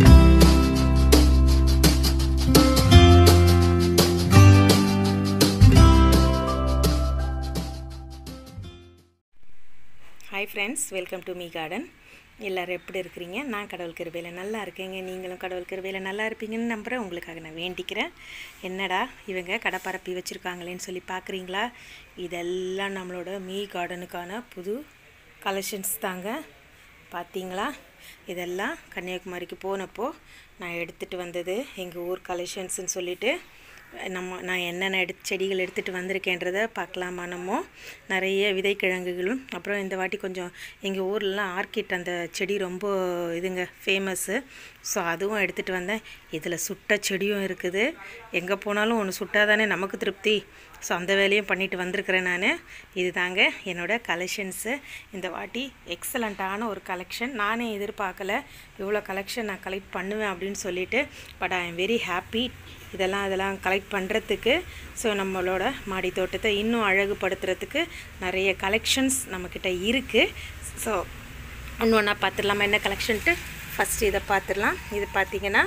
Hi friends, welcome to me garden. எல்லாரும் எப்படி இருக்கீங்க? நான் கடவுள் கிருபையில நல்லா இருக்கேங்க. நீங்களும் கடவுள் கிருபையில நல்லா இருப்பீங்கன்னு நம்புறேன். உங்களுக்காக நான் வேண்டிக்கிறேன். என்னடா இவங்க கடப்பரப்பி வச்சிருக்காங்களேன்னு சொல்லி பார்க்குறீங்களா? இதெல்லாம் நம்மளோட மீ கார்டனுக்கான புது கலெக்ஷன்ஸ் தாங்க. பார்த்தீங்களா? இதெல்லாம் கன்னியாகுமரிக்கு போனப்போ நான் எடுத்துகிட்டு வந்தது எங்கள் ஊர் கலெக்ஷன்ஸ்ன்னு சொல்லிட்டு நான் என்னென்ன செடிகள் எடுத்துகிட்டு வந்திருக்கேன்றதை பார்க்கலாமா? நம்ம நிறைய விதைக்கிழங்குகளும் அப்புறம் இந்த வாட்டி கொஞ்சம் எங்கள் ஊர்லலாம் ஆர்கிட் அந்த செடி ரொம்ப இதுங்க ஃபேமஸ்ஸு. ஸோ அதுவும் எடுத்துகிட்டு வந்தேன். இதில் சுட்ட செடியும் இருக்குது. எங்கே போனாலும் ஒன்று சுட்டாதானே நமக்கு திருப்தி. ஸோ அந்த வேலையும் பண்ணிட்டு வந்திருக்கிறேன் நான். இது தாங்க என்னோடய கலெக்ஷன்ஸு. இந்த வாட்டி எக்ஸலண்ட்டான ஒரு கலெக்ஷன். நானே எதிர்பார்க்கல இவ்வளோ கலெக்ஷன் நான் கலெக்ட் பண்ணுவேன் அப்படின்னு சொல்லிட்டு. But I am very happy இதெல்லாம் கலெக்ட் பண்ணுறதுக்கு. ஸோ நம்மளோட மாடி தோட்டத்தை இன்னும் அழகுபடுத்துறதுக்கு நிறைய கலெக்ஷன்ஸ் நம்மக்கிட்ட இருக்குது. ஸோ ஒன்று ஒன்றா பார்த்துடலாமா என்ன கலெக்ஷன்ட்டு? ஃபஸ்ட்டு இதை பார்த்துடலாம். இது பார்த்திங்கன்னா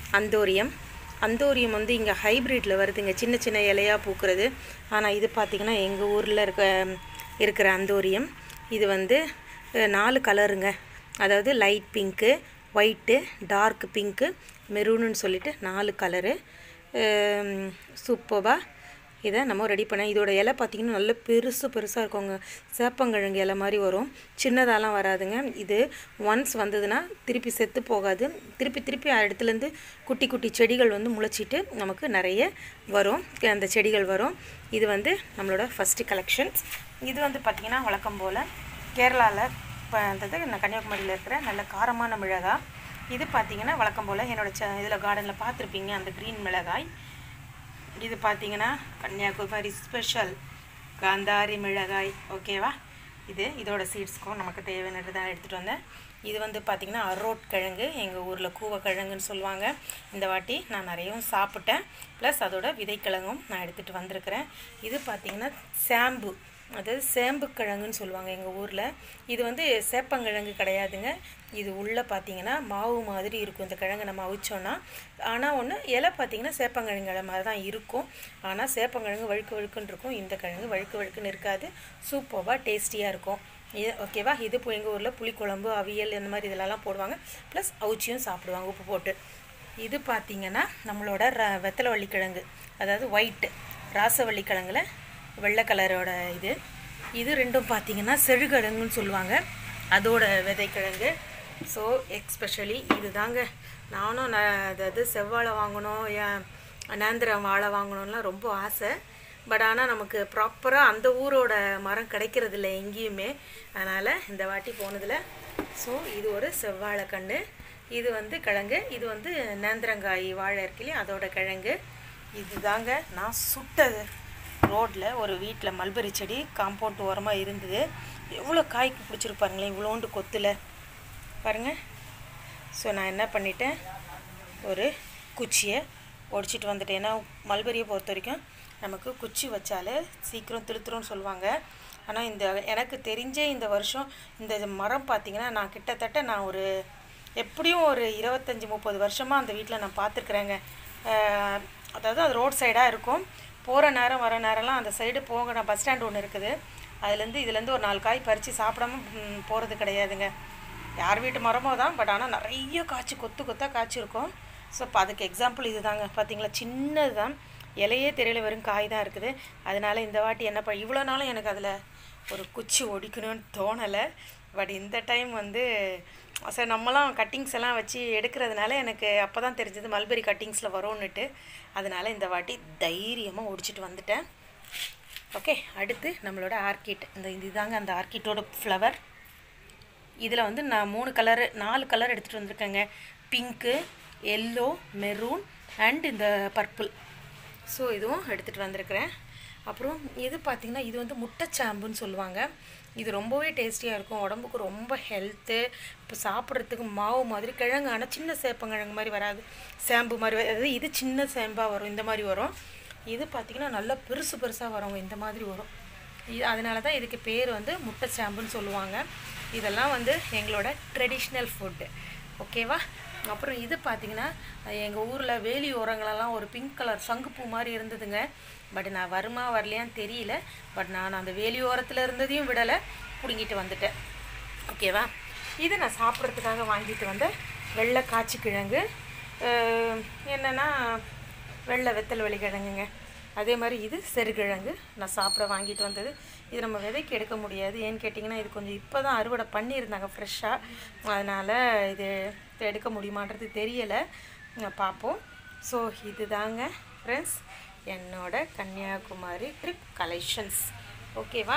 அந்தோரியம் வந்து இங்கே ஹைப்ரிட்டில் வருதுங்க, சின்ன சின்ன இலையாக பூக்கிறது. ஆனால் இது பார்த்திங்கன்னா எங்கள் ஊரில் இருக்கிற அந்தோரியம். இது வந்து 4 கலருங்க, அதாவது light pink, white, dark pink, மெரூனுன்னு சொல்லிட்டு 4 கலரு. சூப்பராக இதை நம்ம ரெடி பண்ண. இதோட இலை பார்த்திங்கன்னா நல்ல பெருசாக இருக்குங்க. சேப்பங்கிழங்கு இலை மாதிரி வரும், சின்னதாலாம் வராதுங்க. இது ஒன்ஸ் வந்ததுன்னா திருப்பி செத்து போகாது. திருப்பி இடத்துலேருந்து குட்டி குட்டி செடிகள் வந்து முளைச்சிட்டு நமக்கு நிறைய வரும், அந்த செடிகள் வரும். இது வந்து நம்மளோட ஃபஸ்ட்டு கலெக்ஷன்ஸ். இது வந்து பார்த்திங்கன்னா வழக்கம் போல் கேரளாவில் நான் கன்னியாகுமரியில் இருக்கிற நல்ல காரமான மிளகாய். இது பார்த்திங்கன்னா வழக்கம் போல் என்னோடய இதில் கார்டனில் பார்த்துருப்பீங்க அந்த க்ரீன் மிளகாய். இது பார்த்திங்கன்னா கன்னியாகுமரி ஸ்பெஷல் காந்தாரி மிளகாய். ஓகேவா? இதோட சீட்ஸ்க்கும் நமக்கு தேவையானது தான் எடுத்துகிட்டு வந்தேன். இது வந்து பார்த்திங்கன்னா அரோட் கிழங்கு, எங்கள் ஊரில் கூவக்கிழங்குன்னு சொல்லுவாங்க. இந்த வாட்டி நான் நிறையவும் சாப்பிட்டேன். ப்ளஸ் அதோட விதைக்கிழங்கும் நான் எடுத்துகிட்டு வந்திருக்கிறேன். இது பார்த்திங்கன்னா சாம்பு, அதாவது சேம்பு கிழங்குன்னு சொல்லுவாங்க எங்கள் ஊரில். இது வந்து சேப்பங்கிழங்கு கிடையாதுங்க. இது உள்ளே பார்த்திங்கன்னா மாவு மாதிரி இருக்கும் இந்த கிழங்கு நம்ம அவிச்சோன்னா. ஆனால் ஒன்று இலை பார்த்திங்கன்னா சேப்பங்கிழங்கு இலை மாதிரி தான் இருக்கும். ஆனால் சேப்பங்கிழங்கு வழுக்குன்னு இருக்கும், இந்த கிழங்கு வழுக்குன்னு இருக்காது. சூப்பராக டேஸ்டியாக இருக்கும். ஓகேவா? இது இப்போ எங்கள் ஊரில் புளிக்குழம்பு, அவியல் இந்த மாதிரி இதெல்லாம் போடுவாங்க. ப்ளஸ் அவிச்சியும் சாப்பிடுவாங்க உப்பு போட்டு. இது பார்த்திங்கன்னா நம்மளோட வெத்தலைவள்ளி கிழங்கு, அதாவது ஒயிட்டு ராசவள்ளி கிழங்குல வெள்ளை கலரோட இது ரெண்டும் பார்த்திங்கன்னா செழுகிழங்குன்னு சொல்லுவாங்க, அதோட விதைக்கிழங்கு. ஸோ எக்ஸ்பெஷலி இது தாங்க நானும் அதாவது செவ்வாழை வாங்கணும், நேந்திரம் வாழை வாங்கணும்லாம் ரொம்ப ஆசை. பட் ஆனால் நமக்கு ப்ராப்பராக அந்த ஊரோட மரம் கிடைக்கிறதில்ல எங்கேயுமே. அதனால் இந்த வாட்டி போனதில் ஸோ இது ஒரு செவ்வாழை கன்று, இது வந்து கிழங்கு, இது வந்து நேந்திரங்காய் வாழை இருக்குல்லையே அதோட கிழங்கு. இது தாங்க நான் சுட்டது. ரோட்டில் ஒரு வீட்டில் மல்பெரி செடி காம்பவுண்ட் ஓரமாக இருந்தது. எவ்வளோ காய்க்கு பிடிச்சிருப்பாருங்களேன் இவ்வளோண்டு கொத்தில் பாருங்கள். ஸோ நான் என்ன பண்ணிட்டேன், ஒரு குச்சியை ஒடிச்சிட்டு வந்துட்டேன். ஏன்னா மல்பெரியை பொறுத்த வரைக்கும் நமக்கு குச்சி வச்சாலே சீக்கிரம் திருத்துரும்னு சொல்லுவாங்க. ஆனால் எனக்கு தெரிஞ்சே இந்த வருஷம் இந்த மரம் பார்த்திங்கன்னா நான் கிட்டத்தட்ட ஒரு எப்படியும் ஒரு 25-30 வருஷமாக அந்த வீட்டில் நான் பார்த்துருக்குறேங்க. அதாவது அது ரோட் சைடாக இருக்கும். போகிற நேரம் வர நேரம்லாம் அந்த சைடு போகணும். பஸ் ஸ்டாண்ட் ஒன்று இருக்குது, இதுலேருந்து ஒரு 4 காய் பறித்து சாப்பிடாம போகிறது கிடையாதுங்க. யார் வீட்டு மரமோ தான், பட் ஆனால் நிறைய காய்ச்சி கொத்தாக காய்ச்சிருக்கும். ஸோ இப்போ அதுக்கு எக்ஸாம்பிள் இது தாங்க. பார்த்திங்களா, சின்னது தான், இலையே தெரியல, வெறும் காய் தான் இருக்குது. அதனால் இந்த வாட்டி என்ன இவ்வளோ நாளும் எனக்கு அதில் ஒரு குச்சி ஒடிக்கணும்னு தோணலை. பட் இந்த டைம் வந்து சரி நம்மலாம் கட்டிங்ஸ் எல்லாம் வச்சு எடுக்கிறதுனால எனக்கு அப்போ தான் தெரிஞ்சது மல்பெரி கட்டிங்ஸில் வரும்னுட்டு. அதனால் இந்த வாட்டி தைரியமாக ஒடிச்சிட்டு வந்துட்டேன். ஓகே, அடுத்து நம்மளோட ஆர்கிட். இதுதாங்க அந்த ஆர்கிட்டோட ஃப்ளவர். இதில் வந்து நான் 4 கலர் எடுத்துகிட்டு வந்திருக்கேங்க. பிங்க்கு, எல்லோ, மெரூன் அண்ட் இந்த பர்பிள். ஸோ இதுவும் எடுத்துகிட்டு வந்திருக்கிறேன். அப்புறம் இது பார்த்திங்கன்னா இது வந்து முட்டைச்சாம்புன்னு சொல்லுவாங்க. இது ரொம்பவே டேஸ்டியாக இருக்கும், உடம்புக்கு ரொம்ப ஹெல்த்து. இப்போ சாப்பிட்றதுக்கு மாவு மாதிரி கிழங்கு, ஆனால் சின்ன சேப்பங்கிழங்கு மாதிரி வராது, சேம்பு மாதிரி. அதாவது இது சின்ன சேம்பாக வரும், இந்த மாதிரி வரும். இது பார்த்திங்கன்னா நல்லா பெருசாக வரவங்க இந்த மாதிரி வரும். அதனால தான் இதுக்கு பேர் வந்து முட்டைச்சாம்புன்னு சொல்லுவாங்க. இதெல்லாம் வந்து எங்களோட ட்ரெடிஷ்னல் ஃபுட்டு. ஓகேவா? அப்புறம் இது பார்த்திங்கன்னா எங்கள் ஊரில் வேலி ஓரங்களெல்லாம் ஒரு பிங்க் கலர் சங்குப்பூ மாதிரி இருந்ததுங்க. பட் நான் வருமா வரலையான்னு தெரியல. பட் நான் அந்த வேலி ஓரத்தில் இருந்ததையும் விடலை, பிடுங்கிட்டு வந்துட்டேன். ஓகேவா? இது நான் சாப்பிட்றதுக்காக வாங்கிட்டு வந்த வெள்ளை காய்ச்சி கிழங்கு, என்னென்னா வெள்ளை வெத்தல் வெளி கிழங்குங்க. அதே மாதிரி இது செருகிழங்கு நான் சாப்பிட வாங்கிட்டு வந்தது. இது நம்ம விதைக்கு எடுக்க முடியாது, ஏன்னு கேட்டிங்கன்னா இது கொஞ்சம் இப்போ தான் அறுவடை பண்ணியிருந்தாங்க ஃப்ரெஷ்ஷாக. அதனால் இது எடுக்க முடியுமான்றது தெரியலை, பார்ப்போம். ஸோ இது தாங்க ஃப்ரெண்ட்ஸ் என்னோட கன்னியாகுமரி ட்ரிப் கலெக்ஷன்ஸ். ஓகேவா?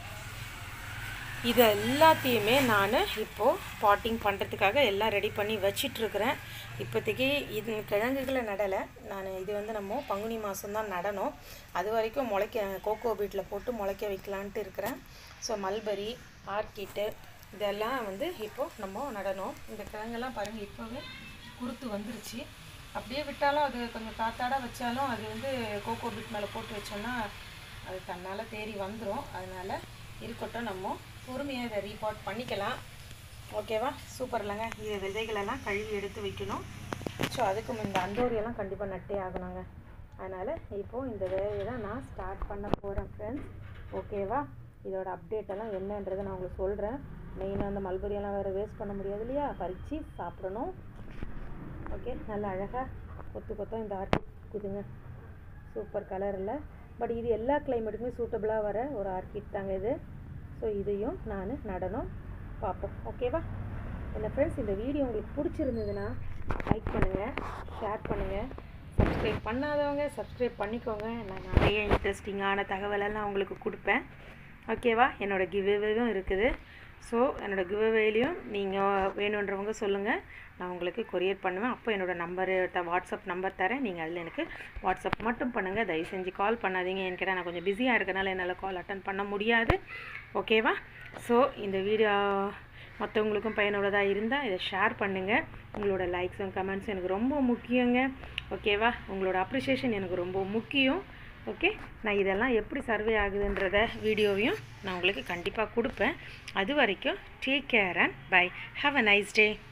இது எல்லாத்தையுமே நான் இப்போது பாட்டிங் பண்ணுறதுக்காக எல்லாம் ரெடி பண்ணி வச்சிட்ருக்கிறேன். இப்போதைக்கு இது கிழங்குகளை நடலை நான். இது வந்து நம்ம பங்குனி மாதம்தான் நடணும். அது வரைக்கும் கோகோ பீட்டில் போட்டு முளைக்க வைக்கலான்ட்டு இருக்கிறேன். ஸோ மல்பரி, ஆர்கிட்டு இதெல்லாம் வந்து இப்போது நம்ம நடணும். இந்த கிழங்கெல்லாம் பாருங்கள் இப்போவே குருத்து வந்துருச்சு. அப்படியே விட்டாலும் அது கொஞ்சம் காத்தாட வச்சாலும் அது வந்து கோகோ பீட் மேலே போட்டு வச்சோன்னா அது தன்னால் தேறி வந்துடும். அதனால் இருக்கட்டும், நம்ம பொறுமையாக இதை ரீபாட் பண்ணிக்கலாம். ஓகேவா? சூப்பர் இல்லைங்க? இது விதைகளெல்லாம் கழுவி எடுத்து வைக்கணும். ஸோ அதுக்கு இந்த அந்தோரியெல்லாம் கண்டிப்பாக நட்டே ஆகணுங்க. அதனால் இப்போது இந்த வேலையை தான் நான் ஸ்டார்ட் பண்ண போகிறேன் ஃப்ரெண்ட்ஸ். ஓகேவா? இதோட அப்டேட்டெல்லாம் என்னன்றதை நான் உங்களுக்கு சொல்கிறேன். மெயினாக அந்த மல்பரியெல்லாம் வேறு வேஸ்ட் பண்ண முடியாது இல்லையா, பறித்து சாப்பிடணும். ஓகே, நல்லா அழகாக கொத்தாக இந்த ஆர்கிட் சூப்பர் கலரில். பட் இது எல்லா கிளைமேட்டுக்குமே சூட்டபுளாக வர ஒரு ஆர்கிட் தாங்க இது. ஸோ இதையும் நான் நடணும், பார்ப்போம். ஓகேவா? என்ன ஃப்ரெண்ட்ஸ், இந்த வீடியோ உங்களுக்கு பிடிச்சிருந்ததுன்னா லைக் பண்ணுங்கள், ஷேர் பண்ணுங்கள், சப்ஸ்கிரைப் பண்ணாதவங்க சப்ஸ்கிரைப் பண்ணிக்கோங்க. நான் நிறைய இன்ட்ரெஸ்டிங்கான தகவலெல்லாம் உங்களுக்கு கொடுப்பேன். ஓகேவா? என்னோடய கிவ்அவேவும் இருக்குது. ஸோ என்னோடய கிவ்அவேலையும் நீங்கள் வேணுன்றவங்க சொல்லுங்கள், நான் உங்களுக்கு கொரியர் பண்ணுவேன். அப்போ என்னோடய வாட்ஸ்அப் நம்பர் தரேன். நீங்கள் அதில் எனக்கு வாட்ஸ்அப் மட்டும் பண்ணுங்கள், தயவு செஞ்சு கால் பண்ணாதீங்க. ஏன்னு கேட்டால் நான் கொஞ்சம் பிஸியாக இருக்கனால என்னால் கால் அட்டன் பண்ண முடியாது. ஓகேவா? ஸோ இந்த வீடியோ மற்றவங்களுக்கும் பயனுள்ளதாக இருந்தால் இதை ஷேர் பண்ணுங்கள். உங்களோட லைக்ஸும் கமெண்ட்ஸும் எனக்கு ரொம்ப முக்கியங்க. ஓகேவா? உங்களோட அப்ரிஷியேஷன் எனக்கு ரொம்ப முக்கியம். ஓகே, நான் இதெல்லாம் எப்படி சர்வே ஆகுதுன்றத வீடியோவையும் நான் உங்களுக்கு கண்டிப்பாக கொடுப்பேன். அது வரைக்கும் take care and bye. Have a nice day.